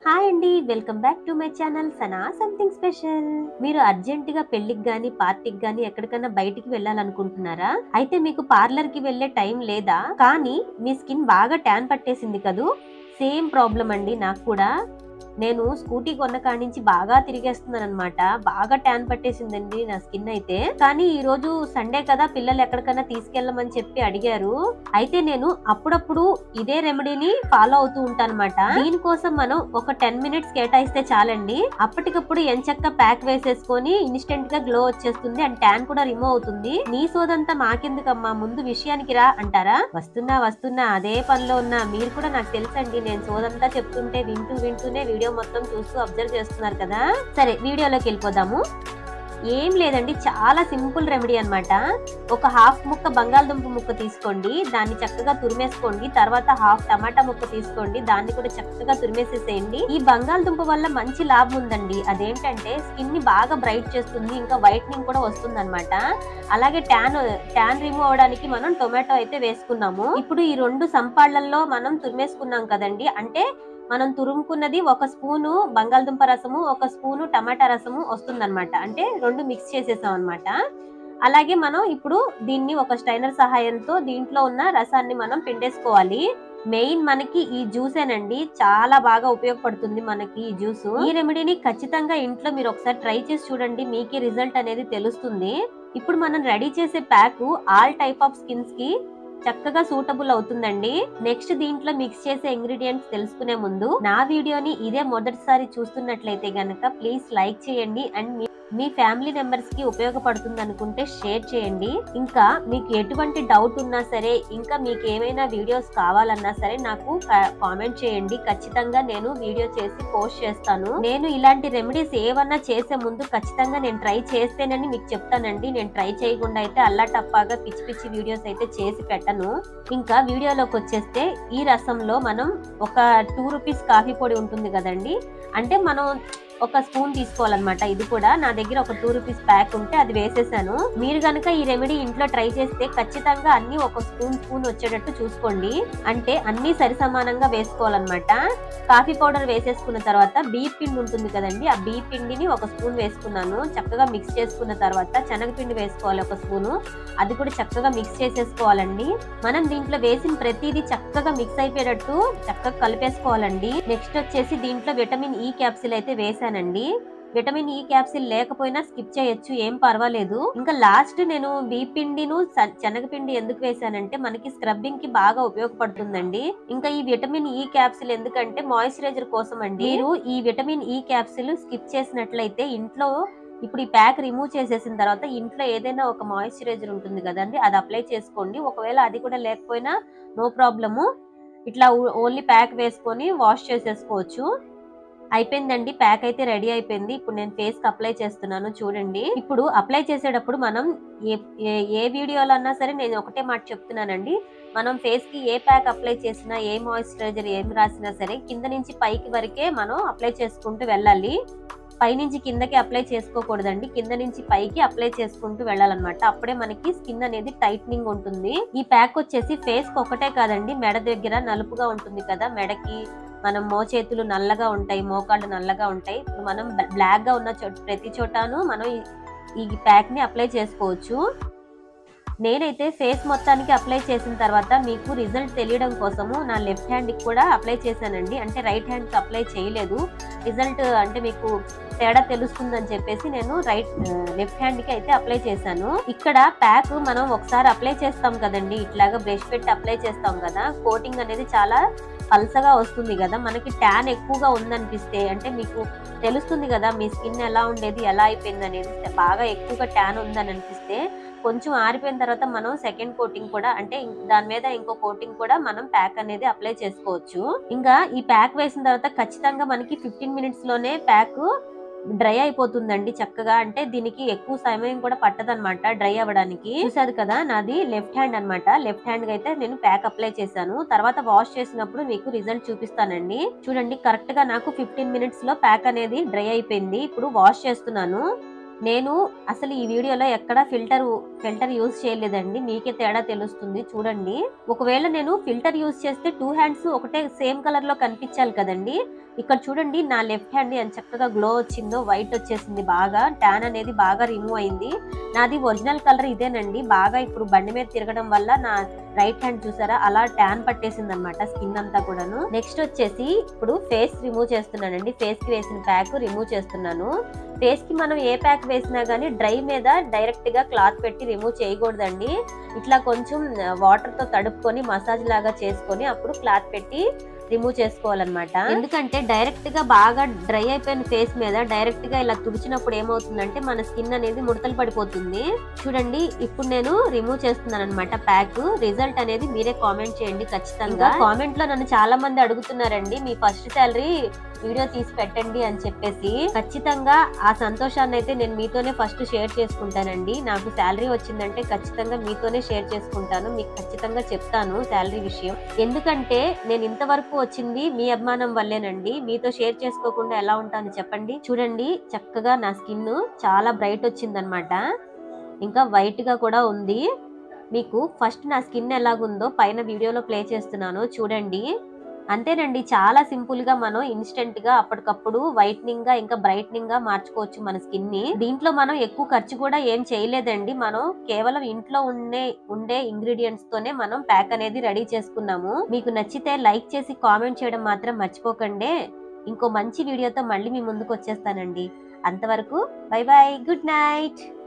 Hi అండి, welcome back to my channel Sana something special. మీరు urgent గా పెళ్లికి గానీ పార్టీకి గానీ ఎక్కడికైనా బయటికి వెళ్ళాలనుకుంటున్నారా? అయితే మీకు పార్లర్ కి వెళ్లే టైం లేదా? కానీ మీ స్కిన్ బాగా ట్యాన్ పట్టేసింది కదూ? సేమ్ ప్రాబ్లం అండి నాకు కూడా. నేను స్కూటీ కొన్న కాడి నుంచి బాగా తిరిగేస్తున్నాను అనమాట. బాగా ట్యాన్ పట్టేసిందండి నా స్కిన్ అయితే. కానీ ఈ రోజు సండే కదా, పిల్లలు ఎక్కడికైనా తీసుకెళ్ళమని చెప్పి అడిగారు. అయితే నేను అప్పుడప్పుడు ఇదే రెమెడీని ఫాలో అవుతూ ఉంటాను అనమాట. దీనికోసం మనం ఒక 10 మినిట్స్ కేటాయిస్తే చాలండి. అప్పటికప్పుడు ఎంచక్క ప్యాక్ వేసేసుకొని ఇన్స్టెంట్ గా గ్లో వచ్చేస్తుంది అండ్ ట్యాన్ కూడా రిమూవ్ అవుతుంది. నీ సోదంతా మాకెందుకమ్మా, ముందు విషయానికి రా అంటారా? వస్తున్నా అదే పనిలో ఉన్నా. మీరు కూడా నాకు తెలుసండి, నేను సోదంతా చెప్తుంటే వింటూనే వీడియో మొత్తం చూస్తూ అబ్జర్వ్ చేస్తున్నారు కదా. సరే, వీడియోలోకి వెళ్ళిపోదాము. ఏం లేదండి, చాలా సింపుల్ రెమెడీ అన్నమాట. ఒక హాఫ్ ముక్క బంగాళదుంప ముక్క తీసుకోండి, దాన్ని చక్కగా తురిమేసుకోండి. తర్వాత హాఫ్ టమాటా ముక్క తీసుకోండి, దాన్ని కూడా చక్కగా తురిమేసేసేయండి. ఈ బంగాళదుంప వల్ల మంచి లాభం ఉందండి. అదేంటంటే స్కిన్ ని బాగా బ్రైట్ చేస్తుంది, ఇంకా వైట్నింగ్ కూడా వస్తుంది అనమాట. అలాగే ట్యాన్ రిమూవ్ అవడానికి మనం టొమాటో అయితే వేసుకున్నాము. ఇప్పుడు ఈ రెండు సంపాళ్లలో మనం తురిమేసుకున్నాం కదండి. అంటే మనం తురుముకున్నది ఒక స్పూను బంగాళదుంప రసము, ఒక స్పూను టమాటా రసము వస్తుందన్నమాట. అంటే రెండు మిక్స్ చేసేసాం అనమాట. అలాగే మనం ఇప్పుడు దీన్ని ఒక స్ట్రైనర్ సహాయంతో దీంట్లో ఉన్న రసాన్ని మనం పిండేసుకోవాలి. మెయిన్ మనకి ఈ జ్యూసేనండి, చాలా బాగా ఉపయోగపడుతుంది మనకి ఈ జ్యూస్. ఈ రెమెడీని ఖచ్చితంగా ఇంట్లో మీరు ఒకసారి ట్రై చేసి చూడండి, మీకే రిజల్ట్ అనేది తెలుస్తుంది. ఇప్పుడు మనం రెడీ చేసే pack all type of skins కి చక్కగా సూటబుల్ అవుతుందండి. నెక్స్ట్ దీంట్లో మిక్స్ చేసే ఇంగ్రీడియంట్స్ తెలుసుకునే ముందు నా వీడియోని ఇదే మొదటిసారి చూస్తున్నట్లయితే గనక ప్లీజ్ లైక్ చేయండి అండ్ మీ ఫ్యామిలీ మెంబర్స్ కి ఉపయోగపడుతుంది అనుకుంటే షేర్ చేయండి. ఇంకా మీకు ఎటువంటి డౌట్ ఉన్నా సరే, ఇంకా మీకు ఏమైనా వీడియోస్ కావాలన్నా సరే నాకు కామెంట్ చేయండి. ఖచ్చితంగా నేను వీడియో చేసి పోస్ట్ చేస్తాను. నేను ఇలాంటి రెమెడీస్ ఏమన్నా చేసే ముందు ఖచ్చితంగా నేను ట్రై చేస్తేనని మీకు చెప్తానండి. నేను ట్రై చేయకుండా అయితే అల్లాటప్పాగా పిచ్చి వీడియోస్ అయితే చేసి పెట్టను. ఇంకా వీడియోలోకి వచ్చేస్తే, ఈ రసంలో మనం ఒక 2 రూపీస్ కాఫీ పొడి ఉంటుంది కదండి, అంటే మనం ఒక స్పూన్ తీసుకోవాలన్నమాట. ఇది కూడా నా దగ్గర ఒక 2 రూపీస్ ప్యాక్ ఉంటే అది వేసేసాను. మీరు గనక ఈ రెమెడీ ఇంట్లో ట్రై చేస్తే ఖచ్చితంగా అన్ని ఒక స్పూన్ వచ్చేటట్టు చూసుకోండి. అంటే అన్ని సరి సమానంగా వేసుకోవాలన్నమాట. కాఫీ పౌడర్ వేసేసుకున్న తర్వాత బియ్య పిండి ఉంటుంది కదండి, ఆ బియ్య పిండిని ఒక స్పూన్ వేసుకున్నాను. చక్కగా మిక్స్ చేసుకున్న తర్వాత శనగపిండి వేసుకోవాలి ఒక స్పూను, అది కూడా చక్కగా మిక్స్ చేసేసుకోవాలండి. మనం దీంట్లో వేసిన ప్రతిదీ చక్కగా మిక్స్ అయిపోయేటట్టు చక్కగా కలిపేసుకోవాలండి. నెక్స్ట్ వచ్చేసి దీంట్లో విటమిన్ ఈ క్యాప్సిల్ అయితే వేసానండి. విటమిన్ ఈ క్యాప్సిల్ లేకపోయినా స్కిప్ చేయొచ్చు, ఏం పర్వాలేదు. ఇంకా లాస్ట్ నేను బియ్య పిండిను శనగపిండి ఎందుకు వేసానంటే మనకి స్క్రబ్బింగ్ కి బాగా ఉపయోగపడుతుందండి. ఇంకా ఈ విటమిన్ ఈ క్యాప్సిల్ ఎందుకంటే మాయిశ్చరైజర్ కోసం అండి. మీరు ఈ విటమిన్ ఈ క్యాప్సిల్ స్కిప్ చేసినట్లయితే ఇంట్లో ఇప్పుడు ఈ ప్యాక్ రిమూవ్ చేసేసిన తర్వాత ఇంట్లో ఏదైనా ఒక మాయిశ్చరైజర్ ఉంటుంది కదండి, అది అప్లై చేసుకోండి. ఒకవేళ అది కూడా లేకపోయినా నో ప్రాబ్లము, ఇట్లా ఓన్లీ ప్యాక్ వేసుకొని వాష్ చేసేసుకోవచ్చు. అయిపోయిందండి, ప్యాక్ అయితే రెడీ అయిపోయింది. ఇప్పుడు నేను ఫేస్ కి అప్లై చేస్తున్నాను చూడండి. ఇప్పుడు అప్లై చేసేటప్పుడు మనం ఏ వీడియోలో అన్నా సరే నేను ఒకటే మాట చెప్తున్నానండి, మనం ఫేస్ కి ఏ ప్యాక్ అప్లై చేసినా, ఏ మాయిశ్చరైజర్ ఏం రాసినా సరే కింద నుంచి పైకి వరకే మనం అప్లై చేసుకుంటూ వెళ్ళాలి. పైనుంచి కిందకి అప్లై చేసుకోకూడదండి, కింద నుంచి పైకి అప్లై చేసుకుంటూ వెళ్ళాలన్నమాట. అప్పుడే మనకి స్కిన్ అనేది టైట్నింగ్ ఉంటుంది. ఈ ప్యాక్ వచ్చేసి ఫేస్ కి ఒకటే కాదండి, మెడ దగ్గర నలుపుగా ఉంటుంది కదా, మెడకి మనం మోచేతులు నల్లగా ఉంటాయి, మోకాళ్ళు నల్లగా ఉంటాయి. ఇప్పుడు మనం బ్లాక్ గా ఉన్న ప్రతి చోటాను మనం ఈ ప్యాక్ ని అప్లై చేసుకోవచ్చు. నేనైతే ఫేస్ మొత్తానికి అప్లై చేసిన తర్వాత మీకు రిజల్ట్ తెలియడం కోసము నా లెఫ్ట్ హ్యాండ్ కి కూడా అప్లై చేశానండి. అంటే రైట్ హ్యాండ్ కి అప్లై చేయలేదు. రిజల్ట్ అంటే మీకు తేడా తెలుస్తుందని చెప్పేసి నేను లెఫ్ట్ హ్యాండ్ కి అయితే అప్లై చేశాను. ఇక్కడ ప్యాక్ మనం ఒకసారి అప్లై చేస్తాం కదండి, ఇట్లాగా బ్రష్ పెట్టి అప్లై చేస్తాం కదా, కోటింగ్ అనేది చాలా పల్సగా వస్తుంది కదా. మనకి ట్యాన్ ఎక్కువగా ఉందనిపిస్తే, అంటే మీకు తెలుస్తుంది కదా మీ స్కిన్ ఎలా ఉండేది ఎలా అయిపోయింది అనేది, బాగా ఎక్కువగా ట్యాన్ ఉందని అనిపిస్తే కొంచెం ఆరిపోయిన తర్వాత మనం సెకండ్ కోటింగ్ కూడా, అంటే దాని మీద ఇంకో కోటింగ్ కూడా మనం ప్యాక్ అనేది అప్లై చేసుకోవచ్చు. ఇంకా ఈ ప్యాక్ వేసిన తర్వాత ఖచ్చితంగా మనకి 15 మినిట్స్ లోనే ప్యాక్ డ్రై అయిపోతుందండి చక్కగా. అంటే దీనికి ఎక్కువ సమయం కూడా పట్టదనమాట డ్రై అవ్వడానికి. చూసారు కదా, నాది లెఫ్ట్ హ్యాండ్ అనమాట. లెఫ్ట్ హ్యాండ్ కి అయితే నేను ప్యాక్ అప్లై చేశాను. తర్వాత వాష్ చేసినప్పుడు మీకు రిజల్ట్ చూపిస్తానండి. చూడండి, కరెక్ట్ గా నాకు 15 మినిట్స్ లో ప్యాక్ అనేది డ్రై అయిపోయింది. ఇప్పుడు వాష్ చేస్తున్నాను. నేను అసలు ఈ వీడియోలో ఎక్కడ ఫిల్టర్ యూజ్ చేయలేదండి, మీకే తేడా తెలుస్తుంది చూడండి. ఒకవేళ నేను ఫిల్టర్ యూజ్ చేస్తే 2 హ్యాండ్స్ ఒకటే సేమ్ కలర్ లో కనిపించాలి కదండి, ఇక్కడ చూడండి నా లెఫ్ట్ హ్యాండ్ ఎంత చక్కగా గ్లో వచ్చిందో, వైట్ వచ్చేసింది, బాగా ట్యాన్ అనేది బాగా రిమూవ్ అయింది. నాది ఒరిజినల్ కలర్ ఇదేనండి. బాగా ఇప్పుడు బండి మీద తిరగడం వల్ల నా రైట్ హ్యాండ్ చూసారా అలా ట్యాన్ పట్టేసింది అనమాట స్కిన్ అంతా కూడాను. నెక్స్ట్ వచ్చేసి ఇప్పుడు ఫేస్ రిమూవ్ చేస్తున్నానండి. ఫేస్ కి వేసిన ప్యాక్ రిమూవ్ చేస్తున్నాను. ఫేస్ కి మనం ఏ ప్యాక్ వేసినా గానీ డ్రై మీద డైరెక్ట్ గా క్లాత్ పెట్టి రిమూవ్ చేయకూడదండి. ఇట్లా కొంచెం వాటర్ తో తడుపుకొని మసాజ్ లాగా చేసుకొని అప్పుడు క్లాత్ పెట్టి రిమూవ్ చేసుకోవాలన్నమాట. ఎందుకంటే డైరెక్ట్ గా బాగా డ్రై అయిపోయిన ఫేస్ మీద డైరెక్ట్ గా ఇలా తుడిచినప్పుడు ఏమవుతుందంటే మన స్కిన్ అనేది ముడతలు పడిపోతుంది. చూడండి ఇప్పుడు నేను రిమూవ్ చేస్తున్నాను అనమాట ప్యాక్. రిజల్ట్ అనేది మీరే కామెంట్ చేయండి ఖచ్చితంగా. కామెంట్ లో నన్ను చాలా మంది అడుగుతున్నారండి, మీ ఫస్ట్ శాలరీ వీడియో తీసి పెట్టండి అని చెప్పేసి. ఖచ్చితంగా ఆ సంతోషాన్ని అయితే నేను మీతోనే ఫస్ట్ షేర్ చేసుకుంటానండి. నాకు శాలరీ వచ్చిందంటే ఖచ్చితంగా మీతోనే షేర్ చేసుకుంటాను. మీకు ఖచ్చితంగా చెప్తాను శాలరీ విషయం. ఎందుకంటే నేను ఇంతవరకు వచ్చింది మీ అభిమానం వల్లేనండి. మీతో షేర్ చేసుకోకుండా ఎలా ఉంటాను చెప్పండి. చూడండి చక్కగా నా స్కిన్ చాలా బ్రైట్ వచ్చిందనమాట. ఇంకా వైట్ గా కూడా ఉంది. మీకు ఫస్ట్ నా స్కిన్ ఎలాగుందో పైన వీడియోలో ప్లే చేస్తున్నాను చూడండి. అంతేనండి, చాలా సింపుల్ గా మనం ఇన్స్టెంట్ గా అప్పటికప్పుడు వైట్నింగ్ గా ఇంకా బ్రైట్నింగ్ గా మార్చుకోవచ్చు మన స్కిన్ ని. దీంట్లో మనం ఎక్కువ ఖర్చు కూడా ఏం చేయలేదండి. మనం కేవలం ఇంట్లో ఉండే ఇంగ్రీడియంట్స్ తోనే మనం ప్యాక్ అనేది రెడీ చేసుకున్నాము. మీకు నచ్చితే లైక్ చేసి కామెంట్ చేయడం మాత్రం మర్చిపోకండి. ఇంకో మంచి వీడియోతో మళ్ళీ మీ ముందుకు వచ్చేస్తానండి. అంతవరకు బై బై, గుడ్ నైట్.